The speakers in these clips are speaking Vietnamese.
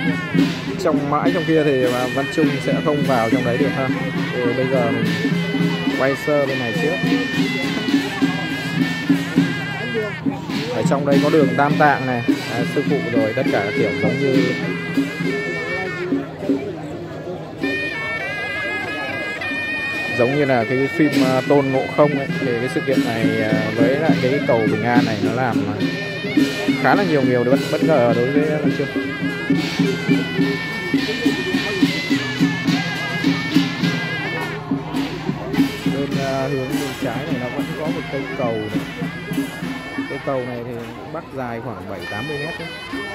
Trong mãi trong kia thì Văn Trung sẽ không vào trong đấy được ha. Thì bây giờ mình quay sơ bên này trước. Ở trong đây có đường Tam Tạng này, sư phụ rồi tất cả kiểu giống như là cái phim Tôn Ngộ Không ấy. Thì cái sự kiện này với lại cái cầu Bình An này nó làm khá là nhiều bất ngờ đối với Văn Trung. Bên hướng bên trái này nó vẫn có một cây cầu này. Cây cầu này thì bắc dài khoảng 7-80 mét đấy.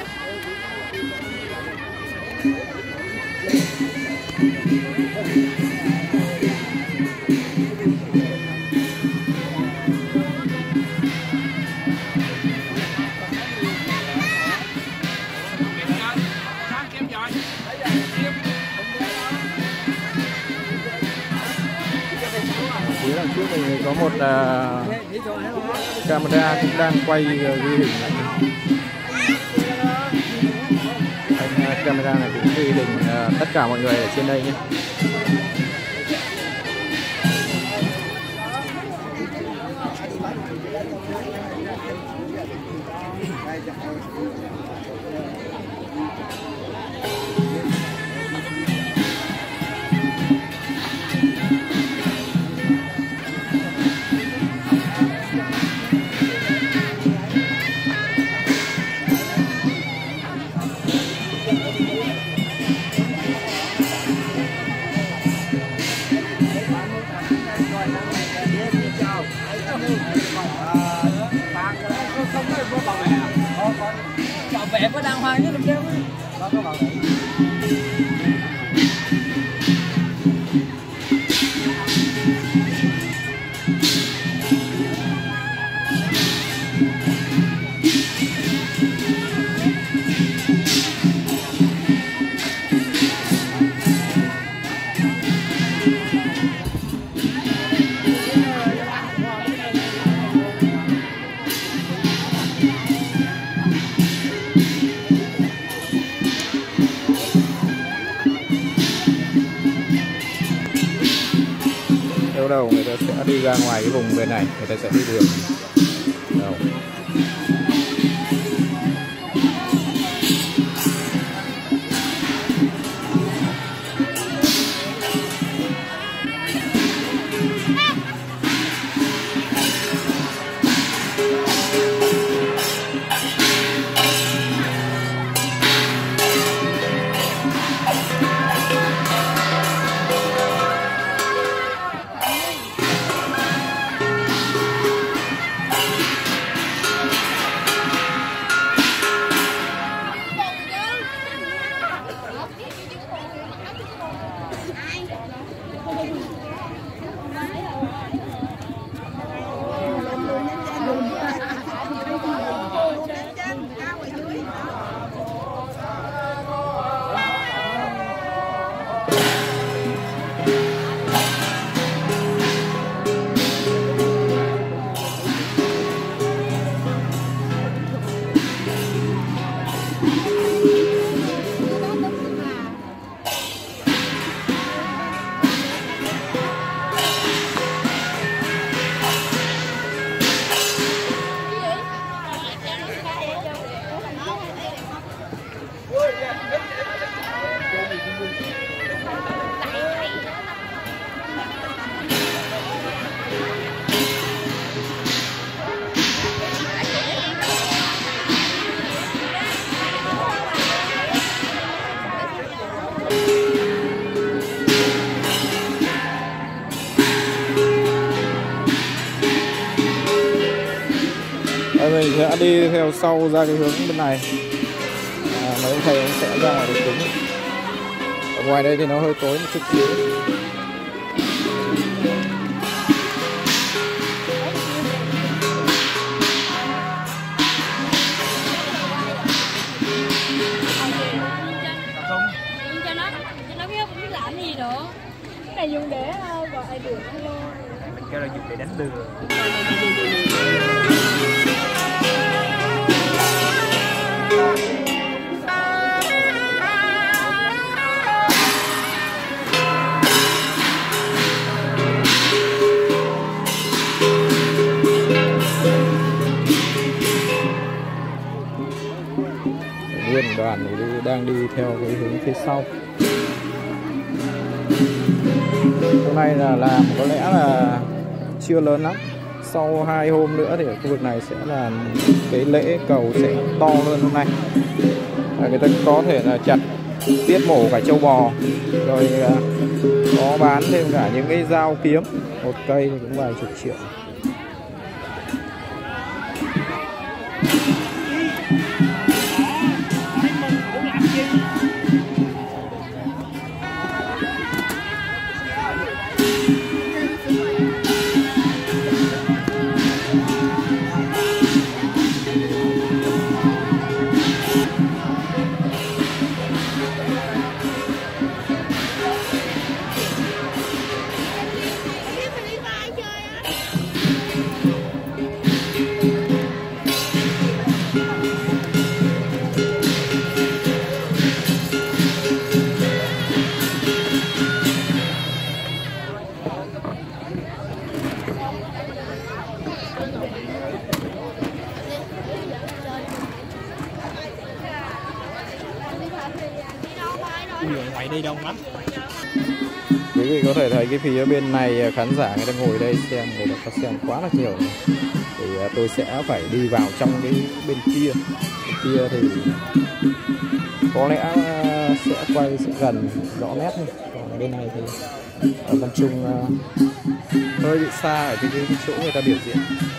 Phía đằng trước mình có một camera cũng đang quay ghi hình lại. Anh camera này cũng ghi hình tất cả mọi người ở trên đây nhé. Bảo vệ có đàng hoàng chứ làm sao ấy. Đầu người ta sẽ đi ra ngoài cái vùng bên này, người ta sẽ đi đường đầu. Mình sẽ đi theo sau ra cái hướng bên này. Mấy ông thầy sẽ ra ngoài đường cứng. Ở ngoài đây thì nó hơi tối một chút xíu. Cái này dùng để gọi đường thôi. Mình kêu là dùng để đánh đường. đoàn thì đang đi theo cái hướng phía sau. Hôm nay là làm có lẽ là chưa lớn lắm. Sau 2 hôm nữa thì ở khu vực này sẽ là cái lễ cầu sẽ to hơn hôm nay. Người ta có thể là chặt tiết mổ cả trâu bò, rồi có bán thêm cả những cái dao kiếm, một cây thì cũng vài chục triệu. Ngoài đi đông lắm. Quý vị có thể thấy cái phía bên này khán giả người ta ngồi đây xem, người ta xem quá là nhiều. Thì tôi sẽ phải đi vào trong cái bên kia. Bên kia thì có lẽ sẽ quay sẽ gần rõ nét hơn. Còn bên này thì ở Văn Trung hơi bị xa ở cái chỗ người ta biểu diễn.